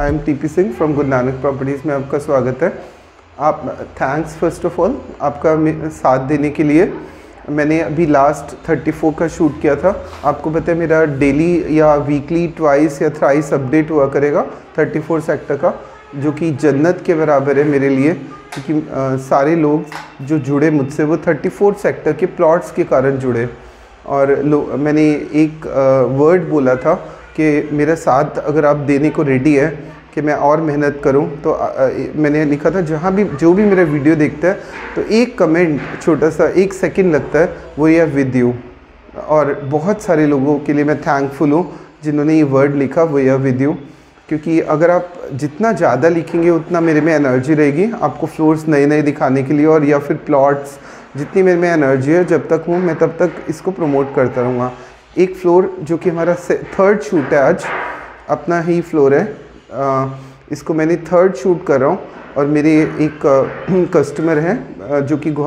I am TP Singh from Guru Nanak properties में आपका स्वागत है। आप थैंक्स फर्स्ट ऑफ ऑल आपका साथ देने के लिए। मैंने अभी लास्ट 34 का शूट किया था। आपको पता है मेरा डेली या वीकली ट्वाइस या थ्राइस अपडेट हुआ करेगा 34 सेक्टर का, जो कि जन्नत के बराबर है मेरे लिए, क्योंकि सारे लोग जो जुड़े मुझसे वो 34 सेक्टर के प्लॉट्स के कारण जुड़े। और मैंने एक वर्ड बोला था कि मेरा साथ अगर आप देने को रेडी है कि मैं और मेहनत करूं, तो मैंने लिखा था जहां भी जो भी मेरा वीडियो देखता है तो एक कमेंट छोटा सा 1 सेकंड लगता है, वो ये विद यू। और बहुत सारे लोगों के लिए मैं थैंकफुल हूँ जिन्होंने ये वर्ड लिखा, वो ये विद यू, क्योंकि अगर आप जितना ज़्यादा लिखेंगे उतना मेरे में एनर्जी रहेगी आपको फ्लोर्स नए नए दिखाने के लिए, और या फिर प्लॉट्स, जितनी मेरे में एनर्जी है जब तक हूँ मैं तब तक इसको प्रमोट करता रहूँगा। एक फ्लोर जो कि हमारा 3rd शूट है, आज अपना ही फ्लोर है, इसको मैंने 3rd शूट कर रहा हूँ। और मेरे एक कस्टमर हैं जो कि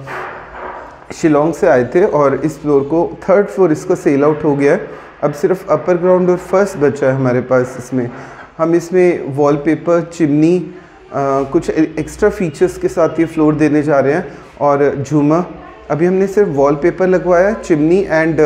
शिलोंग से आए थे और इस फ्लोर को 3rd फ्लोर इसका सेल आउट हो गया है। अब सिर्फ अपर ग्राउंड और फर्स्ट बचा है हमारे पास। इसमें हम इसमें वॉलपेपर, चिमनी, कुछ एक्स्ट्रा फीचर्स के साथ ये फ्लोर देने जा रहे हैं। और झूमर, अभी हमने सिर्फ वॉलपेपर लगवाया, चिमनी एंड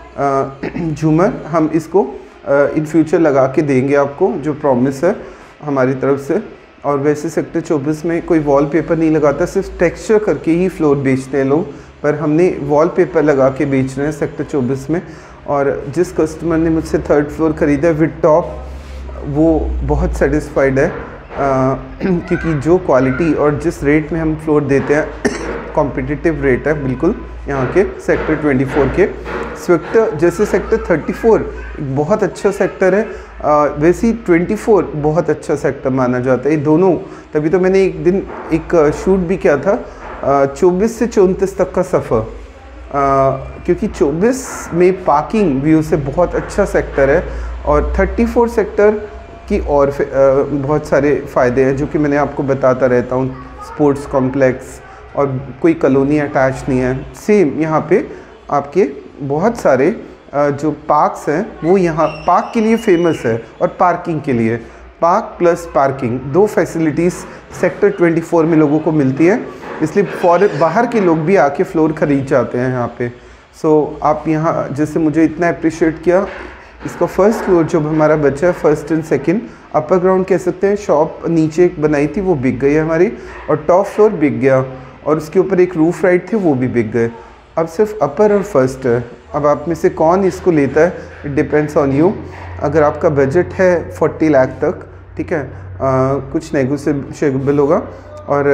झूमर हम इसको इन फ्यूचर लगा के देंगे आपको, जो प्रॉमिस है हमारी तरफ से। और वैसे सेक्टर 24 में कोई वॉलपेपर नहीं लगाता, सिर्फ टेक्सचर करके ही फ्लोर बेचते हैं लोग, पर हमने वॉलपेपर लगा के बेच रहे हैं सेक्टर 24 में। और जिस कस्टमर ने मुझसे 3rd फ्लोर ख़रीदा है विद टॉप, वो बहुत सेटिस्फाइड है, क्योंकि जो क्वालिटी और जिस रेट में हम फ्लोर देते हैं कॉम्पिटिटिव रेट है बिल्कुल यहाँ के सेक्टर 24 के। सेक्टर जैसे सेक्टर 34 एक बहुत अच्छा सेक्टर है, वैसे ही 24 बहुत अच्छा सेक्टर माना जाता है, ये दोनों। तभी तो मैंने एक दिन एक शूट भी किया था 24 से 34 तक का सफ़र, क्योंकि 24 में पार्किंग व्यू से बहुत अच्छा सेक्टर है, और 34 सेक्टर की और बहुत सारे फ़ायदे हैं जो कि मैंने आपको बताता रहता हूँ। स्पोर्ट्स कॉम्प्लेक्स और कोई कॉलोनी अटैच नहीं है। सेम यहाँ पे आपके बहुत सारे जो पार्क्स हैं वो यहाँ पार्क के लिए फेमस है, और पार्किंग के लिए park plus parking 2 facilities sector 24 में लोगों को मिलती है, इसलिए बाहर के लोग भी आके फ्लोर ख़रीद जाते हैं यहाँ पे। सो आप यहाँ जैसे मुझे इतना अप्रिशिएट किया, इसका 1st फ्लोर जो हमारा बचा है, 1st and 2nd upper ground कह सकते हैं, शॉप नीचे एक बनाई थी वो बिक गई है हमारी, और टॉप फ्लोर बिक गया, और उसके ऊपर एक रूफ राइट थे वो भी बिक गए। अब सिर्फ अपर और फर्स्ट है। अब आप में से कौन इसको लेता है, इट डिपेंड्स ऑन यू। अगर आपका बजट है 40 लाख तक, ठीक है, कुछ नेगोशिएबल होगा, और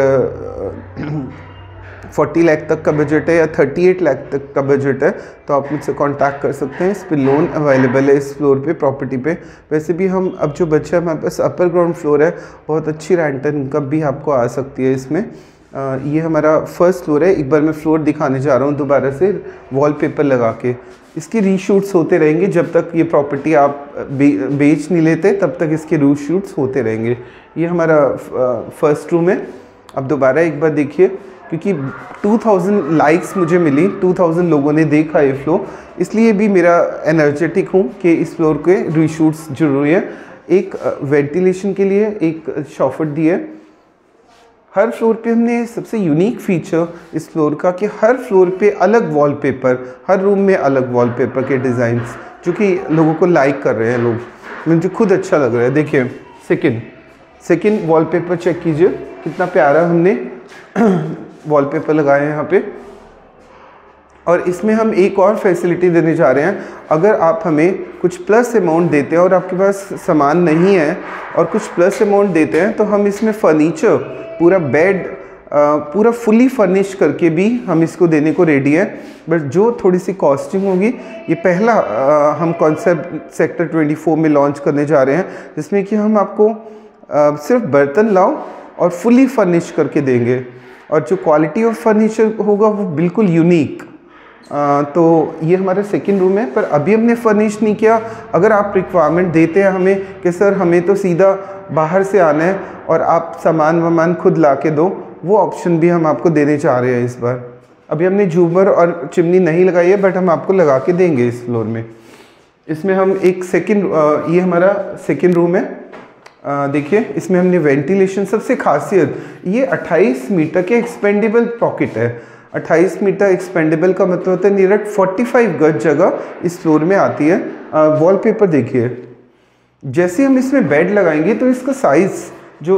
40 लाख तक का बजट है या 38 लाख तक का बजट है तो आप मुझसे कांटेक्ट कर सकते हैं। इस पर लोन अवेलेबल है इस फ्लोर पे, प्रॉपर्टी पे। वैसे भी हम अब जो बचा है हमारे पास अपर ग्राउंड फ्लोर है, बहुत अच्छी रेंट इनकम भी आपको आ सकती है इसमें। ये हमारा 1st फ्लोर है। एक बार मैं फ्लोर दिखाने जा रहा हूँ दोबारा से वॉलपेपर लगा के। इसके रीशूट्स होते रहेंगे जब तक ये प्रॉपर्टी आप बेच नहीं लेते, तब तक इसके रीशूट्स होते रहेंगे। ये हमारा 1st रूम है। अब दोबारा एक बार देखिए, क्योंकि 2000 लाइक्स मुझे मिली, 2000 लोगों ने देखा ये फ्लोर, इसलिए भी मेरा एनर्जेटिक हूँ कि इस फ्लोर के रीशूट्स जरूरी है। एक वेंटिलेशन के लिए एक शॉफट दी है। हर फ्लोर पे हमने सबसे यूनिक फीचर इस फ्लोर का कि हर फ्लोर पे अलग वॉलपेपर, हर रूम में अलग वॉलपेपर के डिज़ाइंस, जो कि लोगों को लाइक कर रहे हैं लोग, मुझे खुद अच्छा लग रहा है। देखिए सेकंड वॉलपेपर चेक कीजिए, कितना प्यारा हमने वॉलपेपर लगाए हैं यहाँ पे। और इसमें हम एक और फैसिलिटी देने जा रहे हैं। अगर आप हमें कुछ प्लस अमाउंट देते हैं और आपके पास सामान नहीं है और कुछ प्लस अमाउंट देते हैं, तो हम इसमें फर्नीचर, पूरा बेड, पूरा फुली फर्निश करके भी हम इसको देने को रेडी है। बट जो थोड़ी सी कॉस्टिंग होगी, ये पहला हम कॉन्सेप्ट सेक्टर 24 में लॉन्च करने जा रहे हैं, जिसमें कि हम आपको सिर्फ बर्तन लाओ और फुली फर्निश करके देंगे, और जो क्वालिटी ऑफ फर्नीचर होगा वो बिल्कुल यूनिक। तो ये हमारा 2nd रूम है, पर अभी हमने फर्निश नहीं किया। अगर आप रिक्वायरमेंट देते हैं हमें कि सर हमें तो सीधा बाहर से आना है और आप सामान वामान खुद ला के दो, वो ऑप्शन भी हम आपको देने चाह रहे हैं इस बार। अभी हमने झूमर और चिमनी नहीं लगाई है, बट हम आपको लगा के देंगे इस फ्लोर में। इसमें हम एक ये हमारा 2nd रूम है। देखिए इसमें हमने वेंटिलेशन, सबसे खासियत ये 28 मीटर के एक्सपेंडेबल पॉकेट है। 28 मीटर एक्सपेंडेबल का मतलब होता है नियरेट 45 गज जगह इस फ्लोर में आती है। वॉलपेपर देखिए, जैसे हम इसमें बेड लगाएंगे तो इसका साइज जो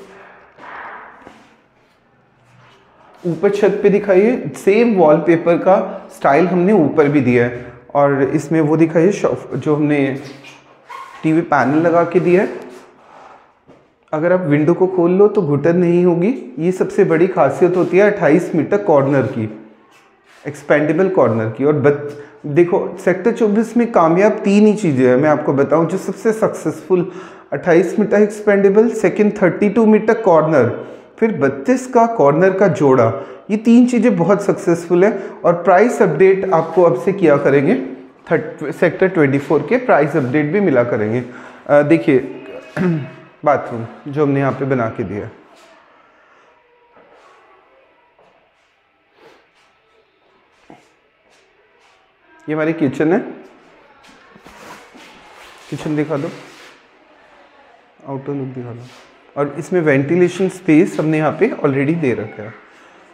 ऊपर छत पे दिखाइए, सेम वॉलपेपर का स्टाइल हमने ऊपर भी दिया है। और इसमें वो दिखाइए जो हमने टीवी पैनल लगा के दिया है। अगर आप विंडो को खोल लो तो घुटन नहीं होगी। ये सबसे बड़ी खासियत होती है 28 मीटर कॉर्नर की, एक्सपेंडेबल कॉर्नर की। और देखो सेक्टर 24 में कामयाब 3 ही चीज़ें हैं मैं आपको बताऊं जो सबसे successful, 28 metre expandable, second 32 metre corner, फिर 32 का कॉर्नर का जोड़ा। ये 3 चीज़ें बहुत सक्सेसफुल है। और प्राइस अपडेट आपको अब से किया करेंगे, सेक्टर 24 के प्राइस अपडेट भी मिला करेंगे। देखिए बाथरूम जो हमने यहाँ पे बना के दिया, ये हमारी किचन है। किचन दिखा दो, आउटर लुक दिखा दो। और इसमें वेंटिलेशन स्पेस हमने यहाँ पे ऑलरेडी दे रखा है।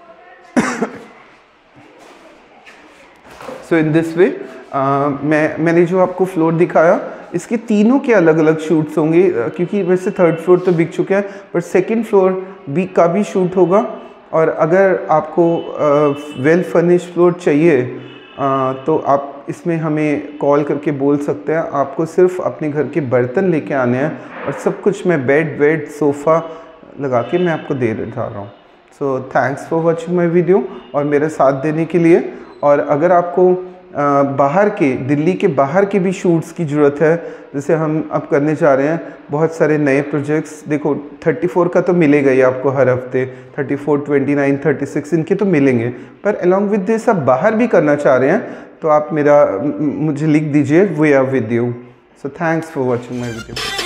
सो इन दिस वे मैंने जो आपको फ्लोर दिखाया, इसके तीनों के अलग अलग शूट्स होंगे, क्योंकि वैसे 3rd फ्लोर तो बिक चुका है, पर 2nd फ्लोर का भी शूट होगा। और अगर आपको वेल फर्निश फ्लोर चाहिए तो आप इसमें हमें कॉल करके बोल सकते हैं। आपको सिर्फ अपने घर के बर्तन लेके आने हैं और सब कुछ मैं बेड सोफ़ा लगा के मैं आपको दे जा रहा हूँ। So thanks for watching my video और मेरे साथ देने के लिए। और अगर आपको बाहर के, दिल्ली के बाहर के भी शूट्स की ज़रूरत है, जैसे हम अब करने जा रहे हैं बहुत सारे नए प्रोजेक्ट्स। देखो 34 का तो मिलेगा ही आपको हर हफ्ते, 34, 29, 36 इनके तो मिलेंगे, पर अलॉन्ग विद दिस आप बाहर भी करना चाह रहे हैं तो आप मुझे लिख दीजिए, we are with you. So thanks for watching my video.